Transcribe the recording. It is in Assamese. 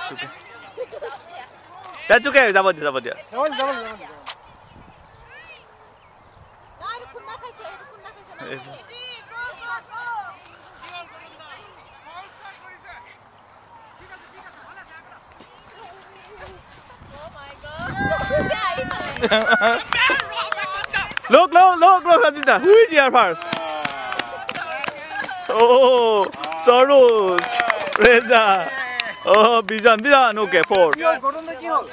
চুকে চুকে যাব দিয়া Look, Sajida. Who is here first? Oh, Soros, Reza. Oh, Bijan. Okay, 4.